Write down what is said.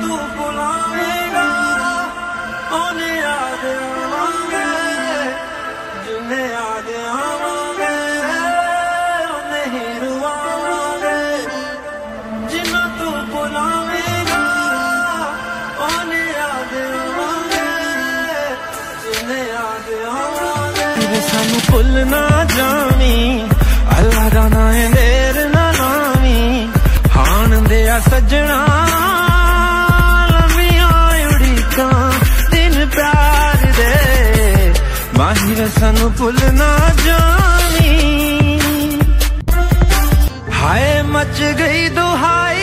बुलावेगा उन्हें याद आवांगे, जिन्हें याद आवांगे उन्हें ही रुवांगे। जिन्हें तू बुलावेगा उन्हें याद आवांगे, जिन्हें याद आवांगे। सानू भुल ना जावी, अल्लाह दा नाम है देर ना लावी, हाण दे सजना लम्बियां उड़ीकां दिन प्यार दे, माहिर सानू भुल ना जावी। हाय मच गई दुहाई